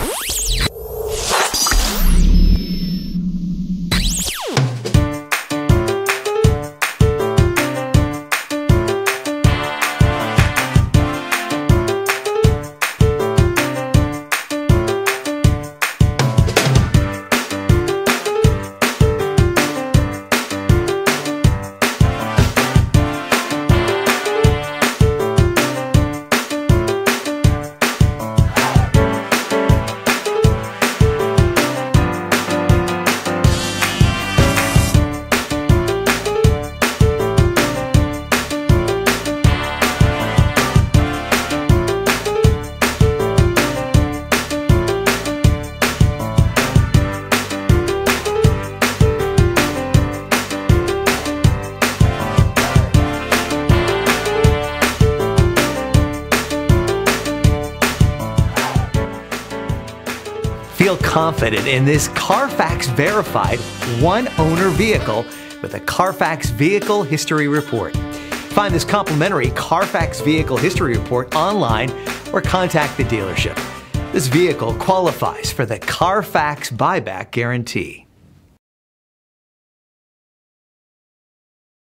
Feel confident in this Carfax verified one-owner vehicle with a Carfax Vehicle History Report. Find this complimentary Carfax Vehicle History Report online or contact the dealership. This vehicle qualifies for the Carfax Buyback Guarantee.